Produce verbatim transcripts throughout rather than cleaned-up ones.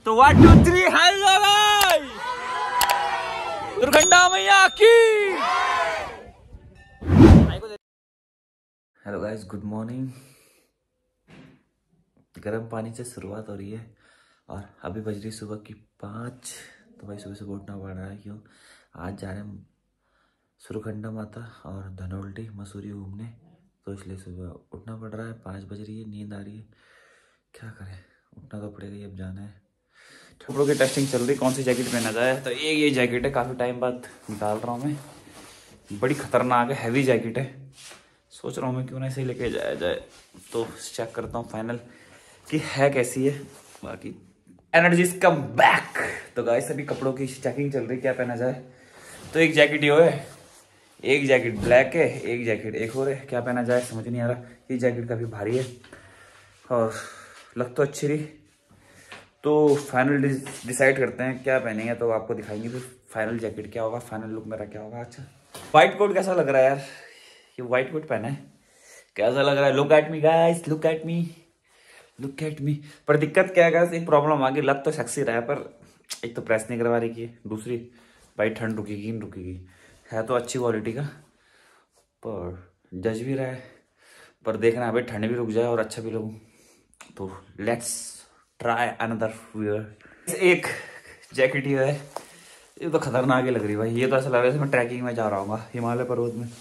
तो one two three hello guys, दुर्घंटा मैया की। Hello guys, good morning. गर्म पानी से शुरुआत हो रही है और अभी बज रही सुबह की पाँच। तो भाई सुबह सुबह उठना पड़ रहा है, क्यों आज जा रहे हैं सुरखंडा माता और धनौल्टी मसूरी घूमने, तो इसलिए सुबह उठना पड़ रहा है। पाँच बज रही है, नींद आ रही है, क्या करें, उठना तो पड़ेगा ही, अब जाना है। कपड़ों की टेस्टिंग चल रही, कौन सी जैकेट पहना जाए। तो ये ये जैकेट है, काफ़ी टाइम बाद निकाल रहा हूँ मैं, बड़ी खतरनाक है, हैवी जैकेट है। सोच रहा हूँ मैं क्यों ना इसे लेके जाया जाए। तो चेक करता हूँ फाइनल कि है कैसी है। बाकी एनर्जीज कम बैक। तो गाइस अभी कपड़ों की चेकिंग चल रही, क्या पहना जाए। तो एक जैकेट ये है, एक जैकेट ब्लैक है, एक जैकेट एक और है, क्या पहना जाए समझ नहीं आ रहा। ये जैकेट काफ़ी भारी है और लग तो अच्छी रही। तो फाइनल डिसाइड करते हैं क्या पहनेंगे, तो आपको दिखाएंगे फिर फाइनल जैकेट क्या होगा, फाइनल लुक मेरा क्या होगा। अच्छा, व्हाइट कोट कैसा लग रहा है यार, ये व्हाइट कोट पहना है, कैसा लग रहा है। Look at me guys, look at me, look at me. पर दिक्कत क्या है गाइस, एक प्रॉब्लम आ गई, लग तो सेक्सी रहा है, पर एक तो प्रेस नहीं करवा रही की, दूसरी भाई ठंड रुकेगी नहीं रुकेगी। है तो अच्छी क्वालिटी का, पर जज भी रहा है, पर देखना है भाई ठंड भी रुक जाए और अच्छा भी लगूं। तो लेट्स ट्राई अनदर वियर। एक जैकेट ये है, ये तो खतरनाक ही लग रही भाई। ये तो ऐसा लग रहा है जैसे मैं ट्रैकिंग में जा रहा हूँ हिमालय पर्वत में।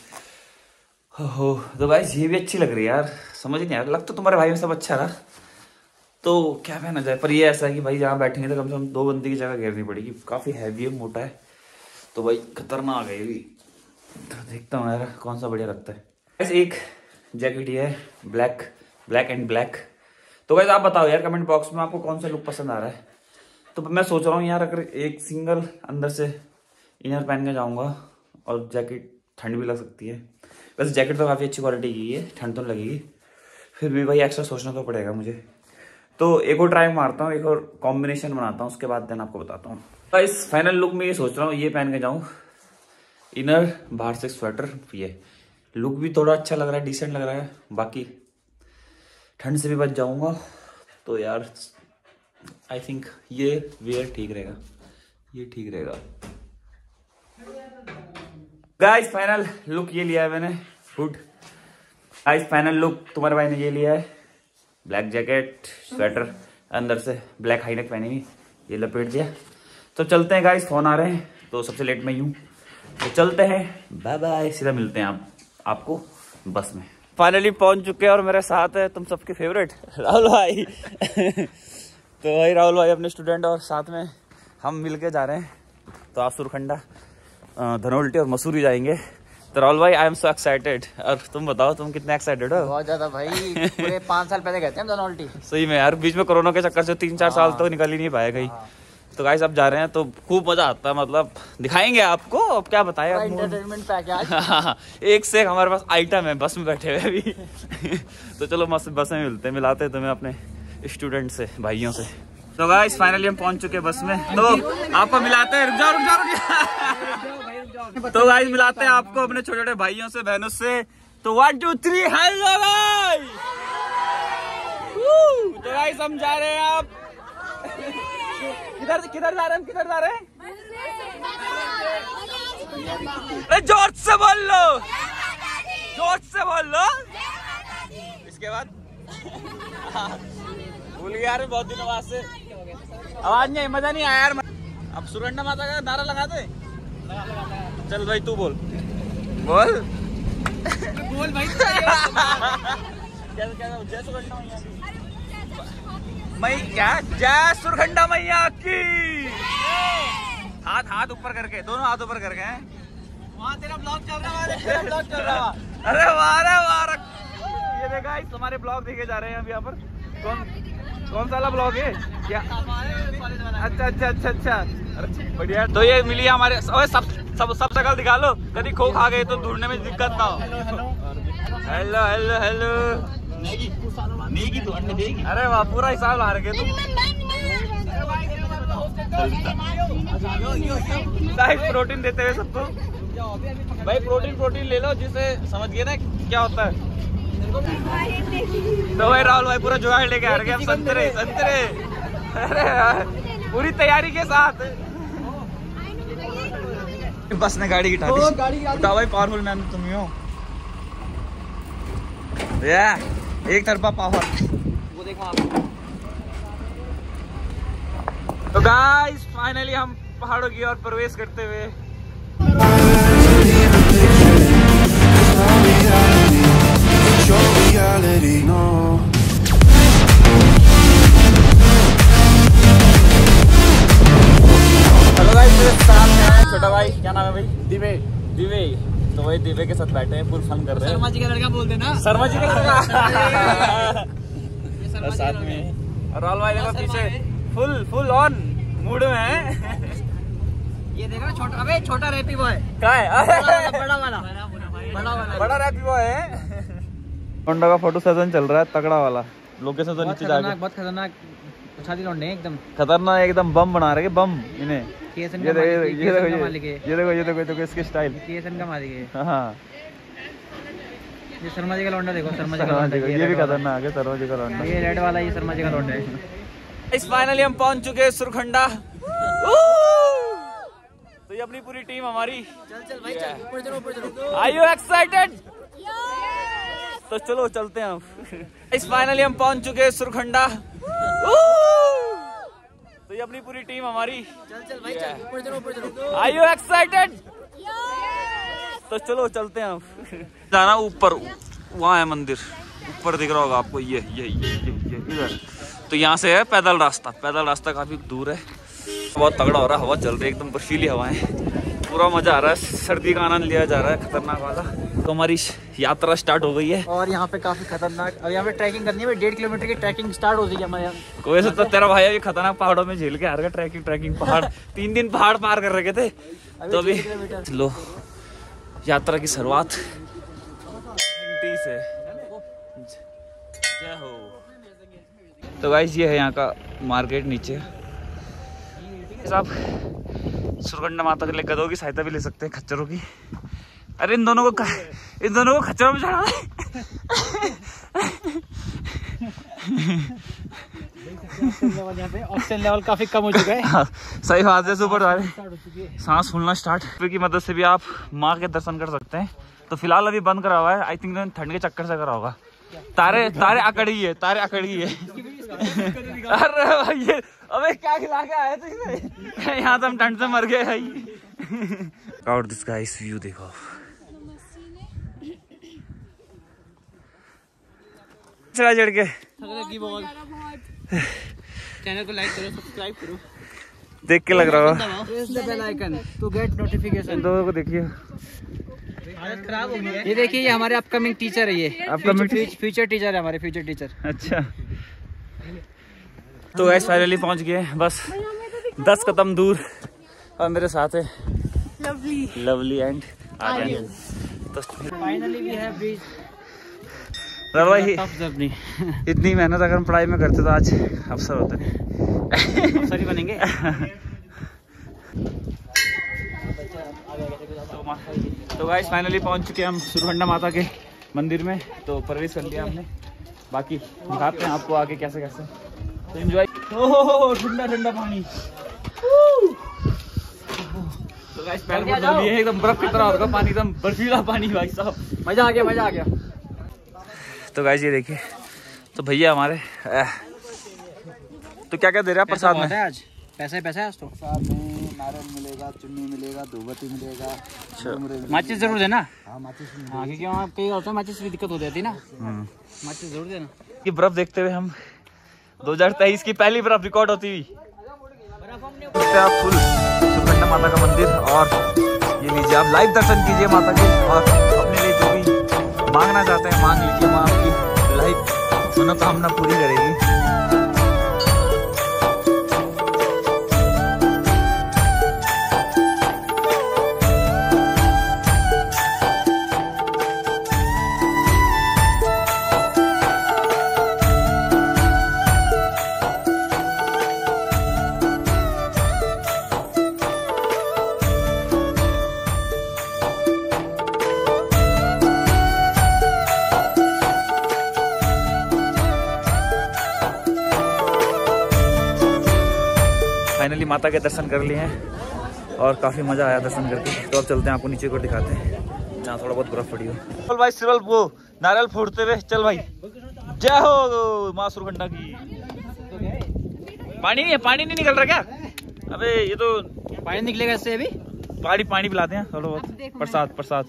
हो तो गाइस ये भी अच्छी लग रही है यार, समझ नहीं आया, लग तो तुम्हारे भाई में सब अच्छा रहा। तो क्या पहना जाए, पर ये ऐसा है कि भाई जहाँ बैठेंगे तो कम से कम दो बंदी की जगह घेरनी पड़ेगी, काफ़ी हैवी है, मोटा है, तो भाई खतरनाक है ये भी। तो देखता हूँ यार कौन सा बढ़िया लगता है। ऐसे एक जैकेट ये है, ब्लैक ब्लैक एंड ब्लैक। तो गाइस आप बताओ यार कमेंट बॉक्स में आपको कौन सा लुक पसंद आ रहा है। तो मैं सोच रहा हूँ यार अगर एक सिंगल अंदर से इनर पहन के जाऊँगा और जैकेट, ठंड भी लग सकती है। वैसे जैकेट तो काफ़ी अच्छी क्वालिटी की है, ठंड तो लगेगी, फिर भी भाई एक्स्ट्रा सोचना तो पड़ेगा मुझे। तो एक और ट्राई मारता हूँ, एक और कॉम्बिनेशन बनाता हूँ, उसके बाद देन आपको बताता हूँ। तो इस फाइनल लुक में ये सोच रहा हूँ ये पहन के जाऊँ, इनर बाहर से स्वेटर। ये लुक भी थोड़ा अच्छा लग रहा है, डिसेंट लग रहा है, बाकी ठंड से भी बच जाऊँगा। तो यार आई थिंक ये वेयर ठीक रहेगा, ये ठीक रहेगा। गाइस फाइनल लुक ये लिया है मैंने, हुड। गाइस फाइनल लुक तुम्हारे भाई ने ये लिया है, ब्लैक जैकेट, स्वेटर, अंदर से ब्लैक हाई नेक पहनी हुई, ये लपेट दिया। तो चलते हैं गाइस, फोन आ रहे हैं, तो सबसे लेट में यूं, तो चलते हैं, बाय बाय, सीधा मिलते हैं आप आपको बस में। फाइनली पहुंच चुके हैं और मेरे साथ है तुम सबके फेवरेट राहुल भाई। तो भाई राहुल भाई अपने स्टूडेंट और साथ में हम मिलके जा रहे हैं। तो आप सुरखंडा, धनौल्टी और मसूरी जाएंगे। तो राहुल भाई आई एम सो एक्साइटेड, और तुम बताओ तुम कितने एक्साइटेड हो। बहुत ज्यादा भाई, पूरे पाँच साल पहले गए थे हम धनौल्टी। सही में यार, बीच में कोरोना के चक्कर से तीन चार साल तो निकल ही नहीं पाए कहीं। तो गाइस अब जा रहे हैं, तो खूब मजा आता है, मतलब दिखाएंगे आपको, अब क्या बताएं, एंटरटेनमेंट पैक है। एक से एक हमारे पास आइटम है, बस में बैठे हुए अभी। तो चलो बस बस में मिलते हैं, मिलाते हैं तुम्हें अपने स्टूडेंट से, भाइयों से। तो गाइस फाइनली हम पहुंच चुके हैं बस में, तो आपको मिलाते हैं, रुक जाओ रुक जाओ रुक जाओ। तो गाइस मिलाते हैं आपको अपने छोटे छोटे भाइयों से, बहनों से। तो one two three hello guys. तो गाइस हम जा रहे हैं, आप किधर किधर जा रहे हैं, किधर जा रहे हैं, जोर से बोल लो, जोर से बोल लो। इसके बाद भूल गया यार, बहुत दिनों बाद से आवाज नहीं, मजा नहीं आया यार। अब सुरखंडा माता का नारा लगा दे, चल भाई तू बोल बोल बोल भाई। जय सुरखंडा मैया की, मैं क्या, जय सुरखंडा मैया की। हाथ हाथ ऊपर करके, दोनों हाथ ऊपर करके हैं। वहाँ तेरा ब्लॉग चल रहा है, तेरा ब्लॉग चल रहा है। अरे वाह वाह, ये देखा तुम्हारे ब्लॉग देखे जा रहे हैं अब यहाँ पर। कौन कौन सा वाला ब्लॉग है क्या? अच्छा अच्छा अच्छा अच्छा, अरे बढ़िया। तो ये मिली हमारे, सब सब सब शकल दिखा लो, कभी खो खा गए तो ढूंढने में दिक्कत ना हो। हेलो हेलो हेलो, अरे वाह पूरा हिसाब ला रखे तुम। प्रोटीन देते हुए सबको भाई, प्रोटीन प्रोटीन ले लो, जिसे समझ गए ना क्या होता है। तो भाई राहुल भाई पूरा जुगाड़ लेके आ रहे हैं, संतरे संतरे। अरे यार पूरी तैयारी के साथ। बस ने गाड़ी गिटा दी। उठा भाई, पावरफुल मैन तुम ही हो। या एक तरफा पावर। वो देखो आप। तो गाइस फाइनली हम पहाड़ों की ओर प्रवेश करते हुए हेलो गाइस, मेरे साथ है छोटा भाई। क्या नाम है भाई? दिवे। दिवे। तो वही दिवे के साथ बैठे हैं, फुल फन कर रहे हैं। शर्मा जी का लड़का बोलते ना। शर्मा जी का लड़का। ये शर्मा जी साथ का में लड़का। राहुल भाई देखो पीछे फुल फुल ऑन मूड में है। ये देखो छोटा, अबे छोटा रैपी बॉय। क्या है? बड़ा वाला, बड़ा वाला, बड़ा रैपी बॉय है। होंडा का फोटो सेशन चल रहा है, तगड़ा वाला। लोकेशन तो नीचे जाके बहुत खतरनाक छाती लौंडे हैं एकदम खतरनाक, एकदम बम बना रहे हैं, बम इन्हें। केसन ये का देखो, मालिक है, ये देखो, केसन का ये मालिक है। ये देखो, ये देखो, ये देखो इसके स्टाइल। केसन का मालिक है। हाँ, ये शर्मा जी का लौंडा देखो, शर्मा जी का शर्मा लौंडा। जी का, ये भी खतरनाक है, शर्मा जी का लौंडा। ये रेड वाला, ये शर्मा जी का लौंडा है। इस फाइनली हम पहुंच चुके हैं सुरखंडा। तो ये अपनी पूरी टीम हमारी। चल चल भाई, चल ऊपर चलो, ऊपर चलो। Are you excited? तो चलो चलते हैं हम। इस फाइनली हम पहुंच चुके हैं सुरखंडा। तो ये अपनी पूरी टीम हमारी। चल चल भाई, चल ऊपर चलो, ऊपर चलो। Are you excited? तो चलो चलते हैं हम। जाना ऊपर, वहाँ है मंदिर, ऊपर दिख रहा होगा आपको। ये ये ये ये ये इधर। तो यहाँ से है पैदल रास्ता। पैदल रास्ता काफी दूर है। बहुत तगड़ा हो रहा है, हवा चल रही है, एकदम बर्फीली हवाएं। पूरा मजा आ रहा है, सर्दी का आनंद लिया जा रहा है, खतरनाक वाला। तो हमारी यात्रा स्टार्ट हो गई है। और यहाँ पे काफी खतरनाक, और यहाँ पे ट्रैकिंग करनी है। डेढ़ किलोमीटर की ट्रैकिंग स्टार्ट हो गई है हमारे यहाँ। कोई ऐसा तो तेरा भाई ये खतरनाक पहाड़ों में झेल के आ रहा है। ट्रैकिंग ट्रैकिंग पहाड़ तीन दिन पहाड़ पार कर रखे थे। तो अभी लो यात्रा की शुरुआत घंटी से। जय हो। तो गाइस ये है यहाँ का मार्केट नीचे। आप सुरकंडा माता के लिए गधों की सहायता भी ले सकते हैं, खच्चरों की। अरे इन दोनों को इन दोनों को खच्चरों में चढ़ा है। यहाँ पे ऑक्सीजन लेवल काफी कम हो चुका है। सही बात है, सुपर वाले सांस फूलना स्टार्ट की मदद से भी आप माँ के दर्शन कर सकते हैं। तो फिलहाल अभी बंद करा हुआ है, आई थिंक ठंड के चक्कर से करा होगा। तारे तारे अकड़ी है, तारे अकड़ी है। अरे भाई ये अबे क्या खिला के आए थे? यहाँ तो हम ठंड से मर गए भाई। और दिस गाइस व्यू देखो। चला चढ़ के चैनल को लाइक करो, सब्सक्राइब करो। देख के लग रहा है press the bell icon to get notification. दोनों को देखिए। हालत खराब हो गई है। ये देखिए, ये हमारे अपकमिंग टीचर है। ये अपकमिंग फ्यूचर टीचर है, हमारे फ्यूचर टीचर। अच्छा, तो गाइस फाइनली पहुंच गए, बस दस कदम दूर। और मेरे साथ है लवली लवली एंड आर्यन। तो फाइनली वी हैव रीच्ड भाई टफ जर्नी। इतनी मेहनत अगर हम पढ़ाई में करते तो आज अफसर होते नहीं। अफसर ही बनेंगे। तो गाइस फाइनली पहुंच चुके हैं हम सुरखंडा माता के मंदिर में। तो प्रवेश कर लिया हमने, बाकी दिखाते हैं आपको आगे कैसे कैसे। तो एंजॉय। ओह ठंडा ठंडा पानी। तो गाइस पैर बदल लिए, एकदम बर्फ की तरह होगा पानी, एकदम बर्फीला पानी भाई साहब। मजा आ गया, मजा आ गया। तो गाइस ये देखिए, तो भैया हमारे तो क्या क्या दे रहे हैं प्रसाद में? आज पैसा ही पैसा है आज। तो प्रसाद में नारियल मिलेगा, चुन्नी मिलेगा, धूपबत्ती मिलेगा। माचिस जरूर देना। हाँ माचिस हाँ, क्योंकि वहाँ कई होता है माचिस की दिक्कत हो जाती है ना। माचिस जरूर देना। ये बर्फ देखते हुए हम दो हज़ार तेईस की पहली बर्फ रिकॉर्ड होती हुई। आप फुल सुरखंडा माता का मंदिर, और ये लीजिए आप लाइव दर्शन कीजिए माता के, और अपने लिए जो भी मांगना चाहते हैं मांग लीजिए। माँ आपकी लाइव मनोकामना पूरी करेगी। फाइनली माता के दर्शन कर लिए हैं और काफ़ी मज़ा आया दर्शन करके। तो अब चलते हैं, आपको नीचे को दिखाते हैं जहाँ थोड़ा बहुत बर्फ पड़ी हो। चल भाई सिर्फ वो नारियल फोड़ते हुए चल भाई। जय हो माँ सुरखंडा की। पानी नहीं है, पानी नहीं निकल रहा क्या? अबे ये तो पानी निकलेगा इससे अभी। पानी पानी पिलाते हैं थोड़ा बहुत, प्रसाद प्रसाद।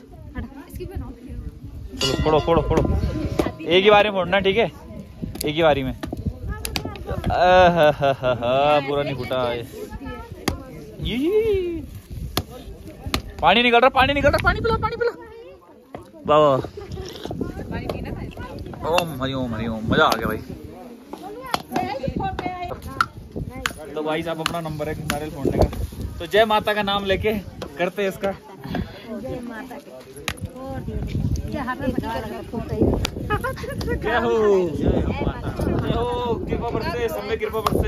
चलो फोड़ो फोड़ो फोड़ो, एक ही बारी में फोड़ना, ठीक है? एक ही बारी में। पूरा नहीं फूटा। पानी निकल रहा, पानी निकल रहा, पानी पिला पानी पिला बाबा। ओम हरि ओम हरि ओम, मजा आ गया भाई। तो भाई साहब अपना नंबर है नारियल फोड़ने का, तो जय माता का नाम लेके करते हैं इसका। जय माता की। जय हो जय हो, कृपा बरसे, सब कृपा बरसे।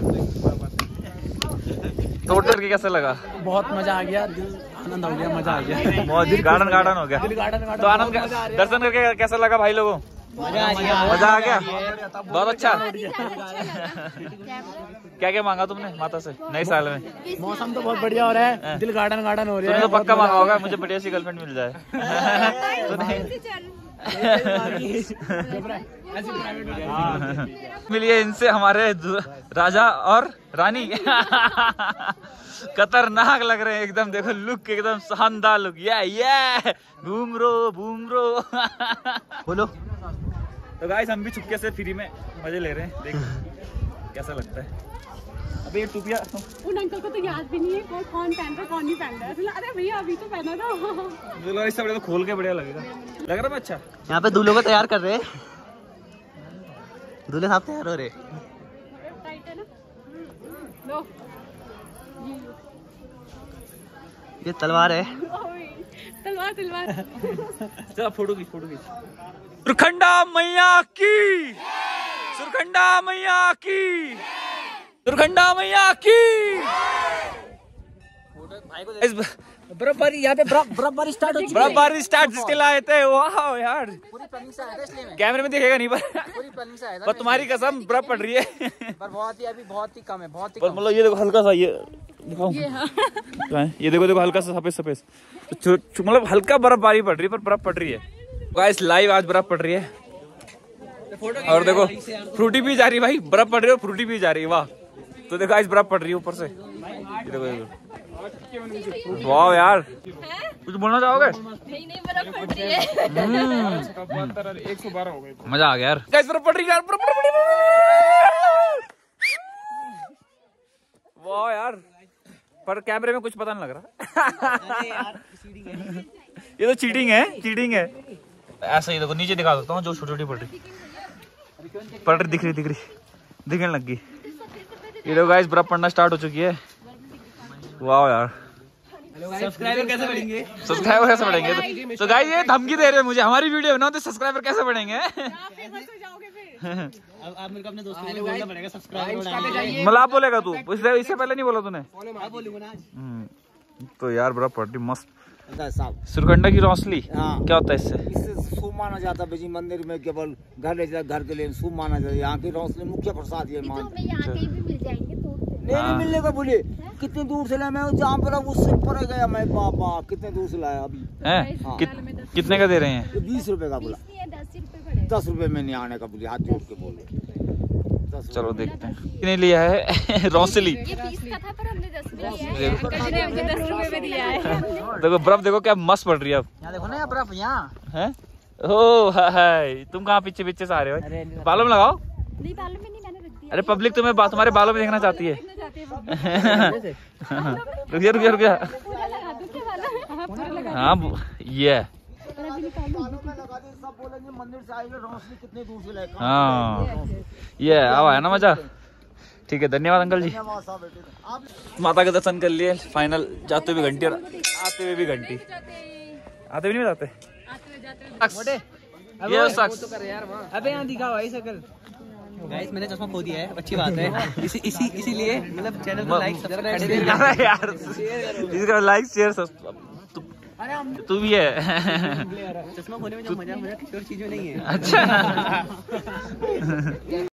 तो करके कैसा लगा? बहुत मजा आ गया, दिल आनंद हो गया, मजा आ गया, बहुत गार्डन गार्डन हो गया। तो आनंद दर्शन करके कैसा लगा भाई लोगों? मजा आ गया, मजा आ गया, बहुत अच्छा। क्या क्या मांगा तुमने माता से नए साल में? मौसम तो बहुत बढ़िया हो रहा है, दिल गार्डन गार्डन हो रहा है। तुमने तो पक्का मांगा होगा मुझे बढ़िया सी गर्लफ्रेंड मिल जाए। मिलिए इनसे हमारे राजा और रानी। खतरनाक लग रहे हैं एकदम, देखो लुक एकदम शानदार लुक। ये ये घूम रो घूम रो। बोलो। तो गाइस हम भी चुपके से फ्री में मजे ले रहे हैं, देखो कैसा लगता है। अबे ये टोपिया उन अंकल को तो याद भी नहीं है कौन कौन पहन रहा कौन नहीं पहन रहा है। अरे भैया अभी तो पहना था। बोलो इससे बड़े तो खोल के बढ़िया लगेगा, लग रहा है अच्छा। यहाँ पे दूल्हे को तैयार कर रहे हैं, दूल्हे साहब तैयार हो रहे। टाइट है ना। लो ये तलवार है, तलवार तलवार। चलो फोटो खींच फोटो खींच। सुरखंडा मैया की, सुरखंडा मैया की, सुरखंडा मैया की। बर्फबारी यहाँ पे बर्फबारी स्टार्ट हो चुकी है। बर्फबारी स्टार्ट जिसके लाए थे, वाह यार पूरी प्लानिंग से आया था, इसलिए मैं कैमरे में दिखेगा नहीं पर पूरी प्लानिंग से आया था। पर तुम्हारी कसम बर्फ पड़ रही है। पर बहुत ही अभी बहुत ही कम है, बहुत ही पर कम। मतलब ये देखो हल्का सा, ये दिखाओ ये देखो देखो हल्का सा सफेद सफेद, मतलब हल्का बर्फबारी पड़ रही है पर बर्फ पड़ रही है। गाइस लाइव आज बर्फ पड़ रही है और देखो फ्रूटी भी जा रही है भाई, बर्फ पड़ रही है फ्रूटी भी जा रही है, वाह। तो देखो गाइस बर्फ पड़ रही है ऊपर से, देखो देखो। वाह यार, कुछ बोलना चाहोगे? नहीं नहीं बर्फ पड़ रही है। एक सौ बारह हो गए, मजा आ गया यार। गाइस बर्फ पड़ रही है यार, बर्फ पड़ रही है। वाह यार, पर कैमरे में कुछ पता नहीं लग रहा। ये तो चीटिंग है, चीटिंग है। ऐसा ही देखो नीचे दिखा सकता हूँ जो छोटी छोटी पड़ रही पड़ रही दिख रही दिख रही दिखने लग गई। ये देखो गाइस बर्फ पड़ना स्टार्ट हो चुकी है। वाह यार, सब्सक्राइबर कैसे बढ़ेंगे? सब्सक्राइबर कैसे बढ़ेंगे? तो गाइस ये धमकी दे रहे हैं मुझे, हमारी वीडियो बनाओ तो सब्सक्राइबर कैसे बढ़ेंगे? फेमस हो जाओगे फिर। अब आप मेरे को अपने दोस्तों को बोलना पड़ेगा सब्सक्राइब बढ़ाइए। मतलब बोलेगा तू, इससे इससे पहले नहीं बोला तूने? मैं बोलूंगा ना आज। तो यार बर्फ पड़ रही मस्त। साहब सुरखंडा की रोशनी हाँ। क्या होता है इससे? इससे शुभ माना जाता है जी, मंदिर में केवल घर ले जाए, घर के लिए शुभ माना जाता है। यहाँ की रोशनी मुख्य प्रसाद ये मान हमें यहाँ कहीं भी मिल जाएंगे तो नहीं नहीं मिलने का बोले कितने दूर से लाया मैं, जहाँ पर उससे पर गया मैं, बाबा कितने दूर से लाया अभी। हैं? हाँ। कित, कितने का दे रहे हैं? ये बीस रुपए का बोला, दस रुपए पड़े। दस रुपए में नहीं आने का बोले, हाथ जोड़ के बोले। चलो देखते हैं कितने लिया है रोशनी। ये बीस का था पर हमने दस में लिया है। अंकल जी ने मुझे दस रुपए में दिया है। देखो बर्फ देखो क्या मस्त पड़ रही है अब। यहाँ देखो ना यहाँ बर्फ, यहाँ हैं? ओ हाय, तुम कहाँ पीछे पीछे से आ रहे हो? बालों में लगाओ। नहीं बालों में नहीं, मैंने रख दिया। अरे पब्लिक तुम्हें बा, तुम्हारे बालों में देखना चाहती है। देखना चाहते हैं वो। रुकिए रुकिए रुकिए। पूरा लगा दूं क्या वाला? हाँ पूरा लगा दूं। हाँ ये पर अभी निकालूं। सब बोलेंगे मंदिर से आएंगे, रोशनी कितने दूर से लाए। हाँ ये अब आया ना मजा। ठीक है, धन्यवाद अंकल जी। माता के दर्शन कर लिए फाइनल। जाते हुए घंटी और आते हुए भी घंटी। आते भी नहीं जाते ये शख्स। अबे यहाँ दिखाओ ऐसा कर। गाइस मैंने चश्मा खो दिया है, अच्छी बात है। इसी इसी इसीलिए मतलब चैनल को लाइक सब्सक्राइब अरे यार इसका लाइक शेयर तू भी है। चश्मा खोने में जो मजा मजा किसी और चीज में नहीं है। अच्छा